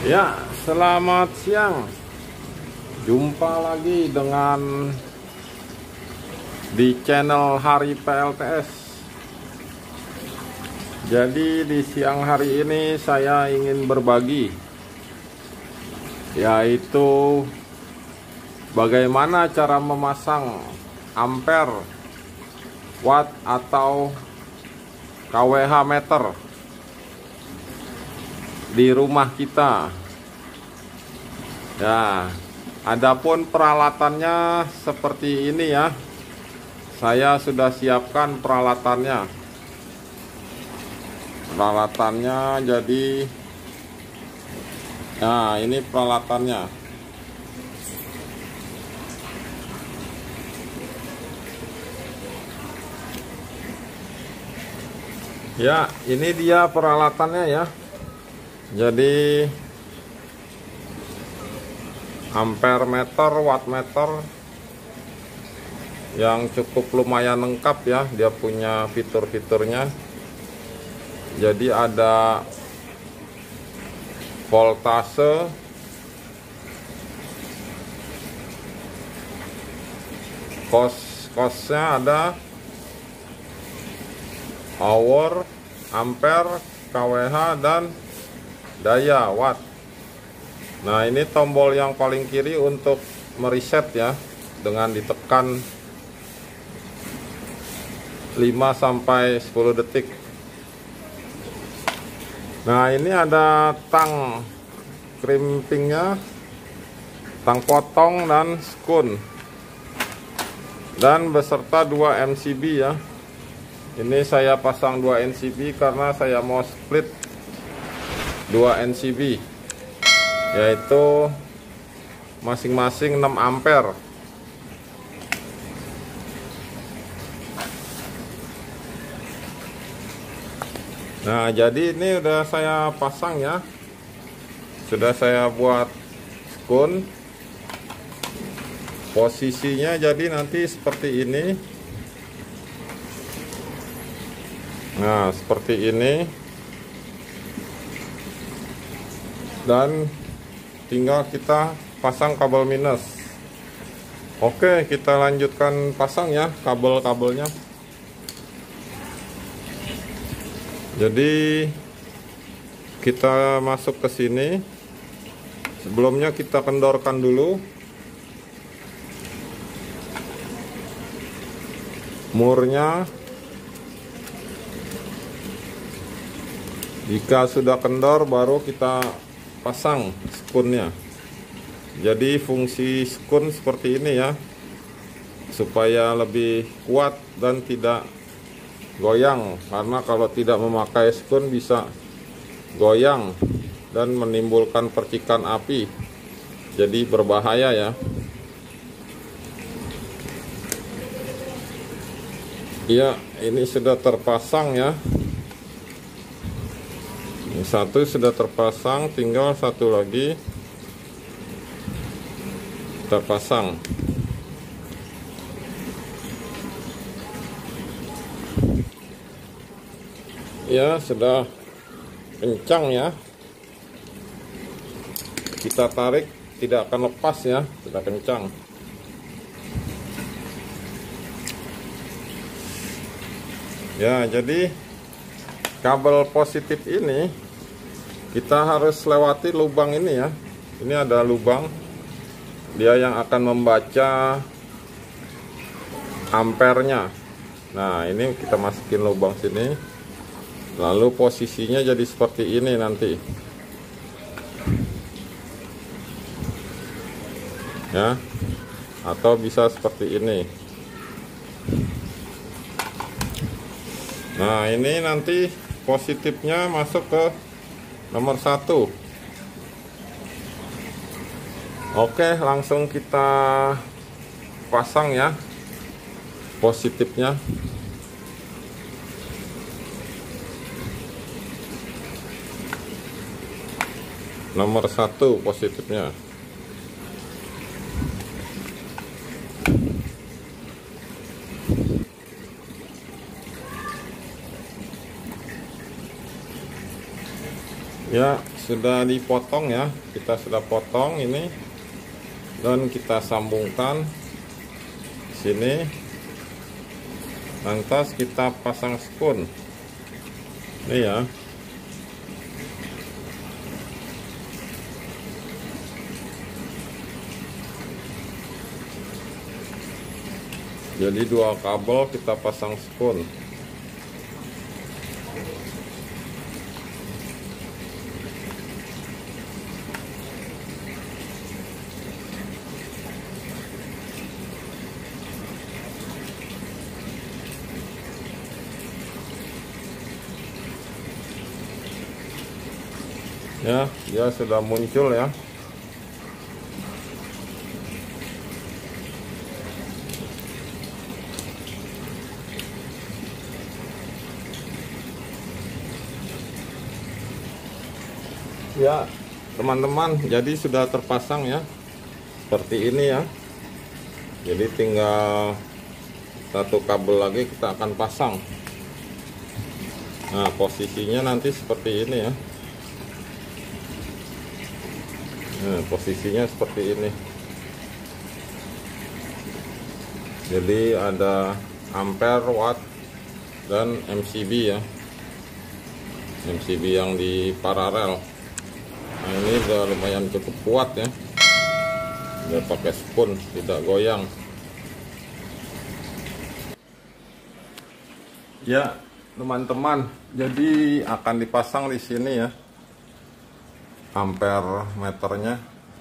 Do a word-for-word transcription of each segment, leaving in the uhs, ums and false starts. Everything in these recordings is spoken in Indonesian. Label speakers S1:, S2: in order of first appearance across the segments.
S1: Ya, selamat siang. Jumpa lagi dengan di channel Hari P L T S. Jadi di siang hari ini saya ingin berbagi, yaitu bagaimana cara memasang ampere, watt atau K W H meter di rumah kita. Ya, adapun peralatannya seperti ini ya. Saya sudah siapkan peralatannya. Peralatannya jadi, nah ini peralatannya. Ya, ini dia peralatannya ya. Jadi ampere meter, watt meter yang cukup lumayan lengkap ya. Dia punya fitur-fiturnya. Jadi ada voltase, kos kosnya ada, hour, ampere, K W H, dan daya watt. Nah, ini tombol yang paling kiri untuk mereset ya, dengan ditekan lima sampai sepuluh detik. Nah, ini ada tang crimpingnya, tang potong dan skun, dan beserta dua M C B ya. Ini saya pasang dua N C B karena saya mau split dua N C B, yaitu masing-masing enam ampere. Nah, jadi ini udah saya pasang ya. Sudah saya buat skun. Posisinya jadi nanti seperti ini. Nah, seperti ini. Dan tinggal kita pasang kabel minus. Oke, kita lanjutkan pasang ya kabel-kabelnya. Jadi kita masuk ke sini. Sebelumnya kita kendorkan dulu murnya. Jika sudah kendor baru kita pasang skunnya. Jadi fungsi skun seperti ini ya, supaya lebih kuat dan tidak goyang, karena kalau tidak memakai skun bisa goyang dan menimbulkan percikan api, jadi berbahaya ya. Iya, ini sudah terpasang ya. Ini satu sudah terpasang, tinggal satu lagi kita pasang. Ya, sudah kencang ya. Kita tarik tidak akan lepas ya, sudah kencang. Ya, jadi kabel positif ini kita harus lewati lubang ini ya. Ini ada lubang, dia yang akan membaca ampernya. Nah, ini kita masukin lubang sini. Lalu posisinya jadi seperti ini nanti. Ya. Atau bisa seperti ini. Nah, ini nanti positifnya masuk ke nomor satu. Oke, langsung kita pasang ya positifnya. Nomor satu positifnya. Ya, sudah dipotong ya. Kita sudah potong ini dan kita sambungkan sini. Lantas kita pasang spun. Ini ya. Jadi dua kabel kita pasang spun. Ya, dia sudah muncul ya. Ya, teman-teman, jadi sudah terpasang ya. Seperti ini ya. Jadi tinggal satu kabel lagi kita akan pasang. Nah, posisinya nanti seperti ini ya. Nah, posisinya seperti ini. Jadi ada ampere, watt, dan M C B ya. M C B yang di paralel. Nah, ini udah lumayan cukup kuat ya. Udah pakai spun, tidak goyang. Ya, teman-teman, jadi akan dipasang di sini ya. Ampere meternya.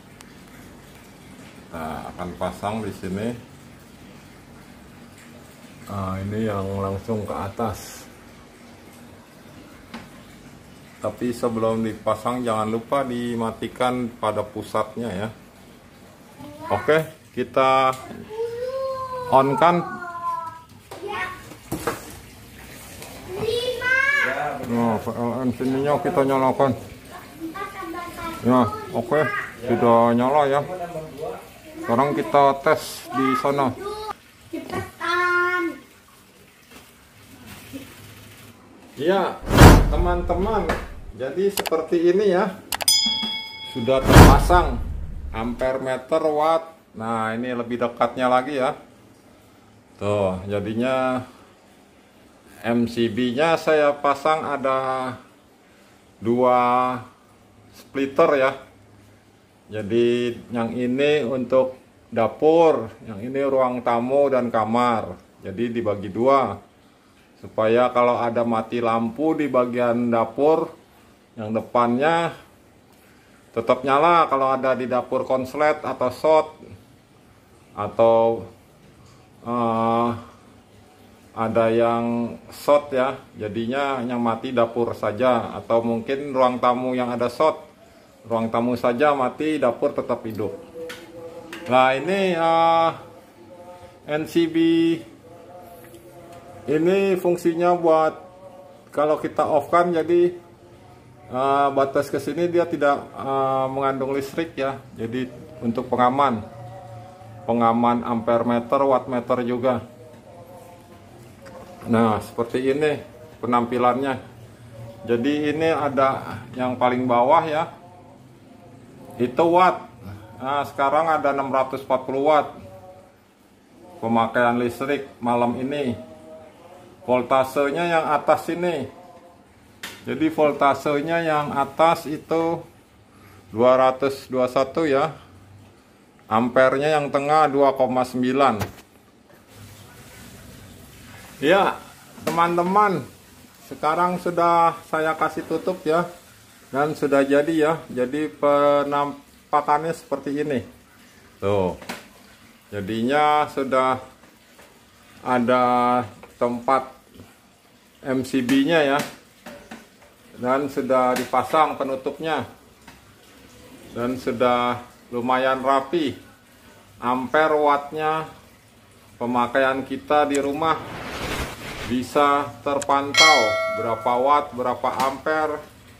S1: Nah, akan pasang di sini. Nah, ini yang langsung ke atas. Tapi sebelum dipasang jangan lupa dimatikan pada pusatnya ya. Oke, kita on kan. Nah, P L N sininya kita nyalakan. Ya, oke, sudah nyala ya. Sekarang kita tes di sana. Ya, teman-teman, jadi seperti ini ya. Sudah terpasang ampere, meter, watt. Nah, ini lebih dekatnya lagi ya. Tuh, jadinya M C B-nya saya pasang ada dua splitter ya. Jadi yang ini untuk dapur, yang ini ruang tamu dan kamar. Jadi dibagi dua supaya kalau ada mati lampu di bagian dapur yang depannya tetap nyala. Kalau ada di dapur konslet atau short atau uh, ada yang short ya, jadinya yang mati dapur saja, atau mungkin ruang tamu yang ada short, ruang tamu saja mati, dapur tetap hidup. Nah, ini uh, N C B ini fungsinya buat kalau kita off kan, jadi uh, batas ke sini dia tidak uh, mengandung listrik ya. Jadi untuk pengaman, pengaman ampere meter, watt meter juga. Nah, seperti ini penampilannya. Jadi ini ada yang paling bawah ya, itu watt. Nah, sekarang ada enam ratus empat puluh watt pemakaian listrik malam ini. Voltasenya yang atas ini. Jadi voltasenya yang atas itu dua ratus dua puluh satu ya. Ampernya yang tengah dua koma sembilan. Ya, teman-teman, sekarang sudah saya kasih tutup ya, dan sudah jadi ya. Jadi penampakannya seperti ini. Tuh, jadinya sudah ada tempat M C B-nya ya, dan sudah dipasang penutupnya, dan sudah lumayan rapi. Ampere, wattnya, pemakaian kita di rumah bisa terpantau berapa watt, berapa ampere,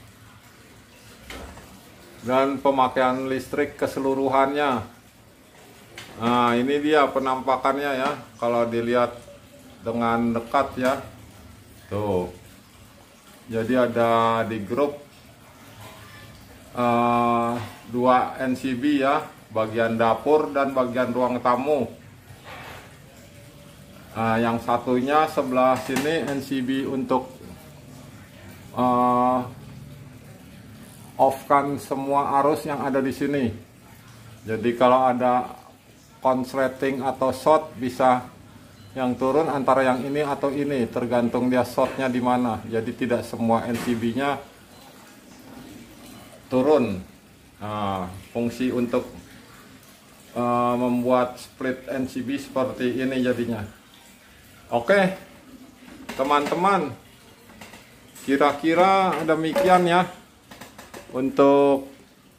S1: dan pemakaian listrik keseluruhannya. Nah, ini dia penampakannya ya, kalau dilihat dengan dekat ya. Tuh, jadi ada di grup uh, dua N C B ya, bagian dapur dan bagian ruang tamu. Nah, yang satunya sebelah sini N C B untuk uh, off-kan semua arus yang ada di sini. Jadi kalau ada konsleting atau short bisa yang turun antara yang ini atau ini, tergantung dia shortnya di mana. Jadi tidak semua N C B-nya turun. Nah, fungsi untuk uh, membuat split N C B seperti ini jadinya. Oke, teman-teman, kira-kira demikian ya untuk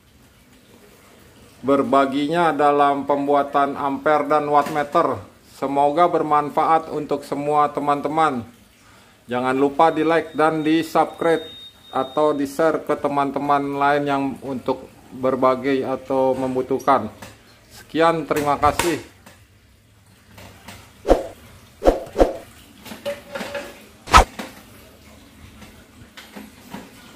S1: berbaginya dalam pembuatan ampere dan wattmeter. Semoga bermanfaat untuk semua teman-teman. Jangan lupa di like dan di subscribe atau di share ke teman-teman lain yang untuk berbagi atau membutuhkan. Sekian, terima kasih.